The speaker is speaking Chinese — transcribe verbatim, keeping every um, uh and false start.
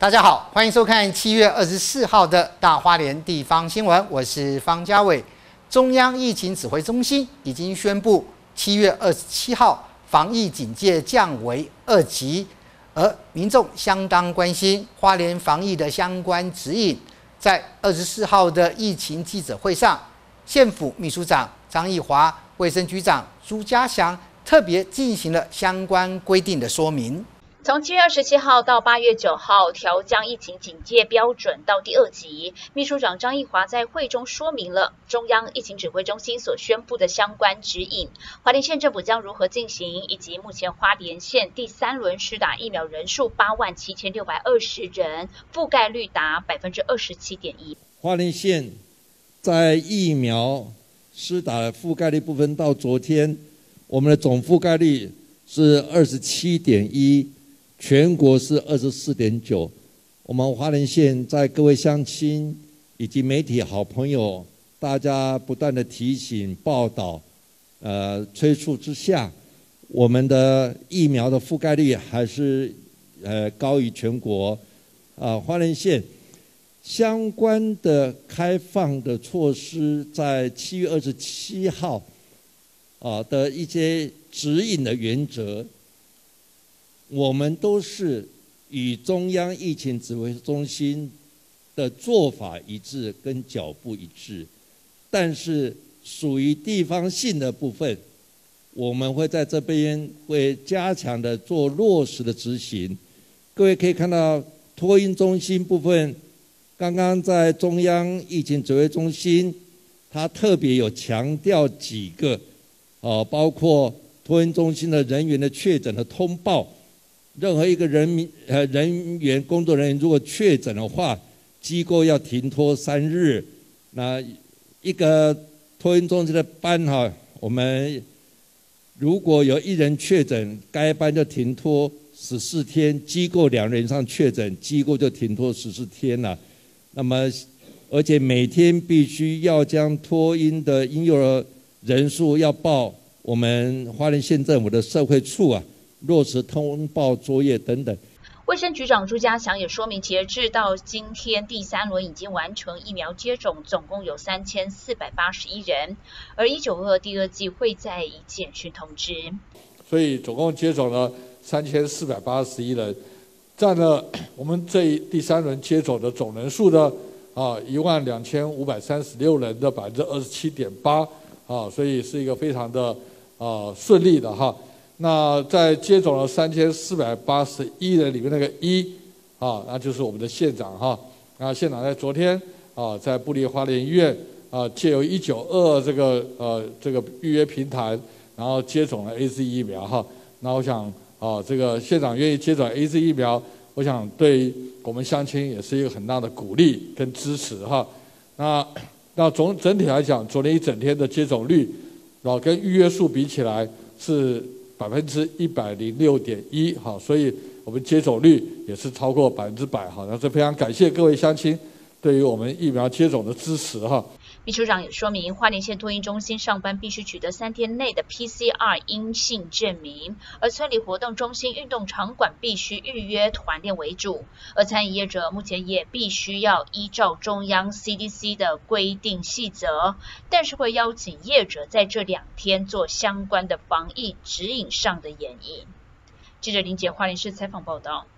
大家好，欢迎收看七月二十四号的大花莲地方新闻，我是方家伟。中央疫情指挥中心已经宣布，七月二十七号防疫警戒降为二级，而民众相当关心花莲防疫的相关指引。在二十四号的疫情记者会上，县府秘书长张义华、卫生局长朱家祥特别进行了相关规定的说明。 从七月二十七号到八月九号，调降疫情警戒标准到第二级。秘书长张义华在会中说明了中央疫情指挥中心所宣布的相关指引，花莲县政府将如何进行，以及目前花莲县第三轮施打疫苗人数八万七千六百二十人，覆盖率达百分之二十七点一。 花莲县在疫苗施打的覆盖率部分，到昨天我们的总覆盖率是二十七点一。全国是二十四点九，我们花莲县在各位乡亲以及媒体好朋友，大家不断的提醒报道，呃催促之下，我们的疫苗的覆盖率还是呃高于全国。啊、呃，花莲县相关的开放的措施，在七月二十七号啊、呃、的一些指引的原则。我们都是与中央疫情指挥中心的做法一致，跟脚步一致，但是属于地方性的部分，我们会在这边会加强的做落实的执行。各位可以看到托婴中心部分，刚刚在中央疫情指挥中心，它特别有强调几个，呃，包括托婴中心的人员的确诊的通报。任何一个人民呃人员工作人员如果确诊的话，机构要停托三日。那一个托婴中心的班哈，我们如果有一人确诊，该班就停托十四天；机构两人以上确诊，机构就停托十四天了。那么，而且每天必须要将托婴的婴幼儿人数要报我们花莲县政府的社会处啊。落实通报作业等等。 卫生局长朱家祥也说明，截至到今天，第三轮已经完成疫苗接种，总共有三千四百八十一人，而一九二第二季会再以简讯通知。 所以总共接种了三千四百八十一人，占了我们这一第三轮接种的总人数的啊一万两千五百三十六人的百分之二十七点八啊，所以是一个非常的啊顺利的哈。那在接种了三千四百八十一人里面那个一啊，那就是我们的县长哈。那县长在昨天啊，在部立花莲医院啊，借由一九二二这个呃这个预约平台，然后接种了 A Z 疫苗哈。那我想啊，这个县长愿意接种 A Z 疫苗，我想对我们乡亲也是一个很大的鼓励跟支持哈。那那总整体来讲，昨天一整天的接种率，然后跟预约数比起来是百分之一百零六点一，好，所以我们接种率也是超过百分之百，好，那这非常感谢各位乡亲对于我们疫苗接种的支持哈。 秘书长也说明，花莲县托婴中心上班必须取得三天内的 P C R 阴性证明，而村里活动中心、运动场馆必须预约团练为主，而餐饮业者目前也必须要依照中央 C D C 的规定细则，但是会邀请业者在这两天做相关的防疫指引上的演绎。记者林杰花莲市采访报道。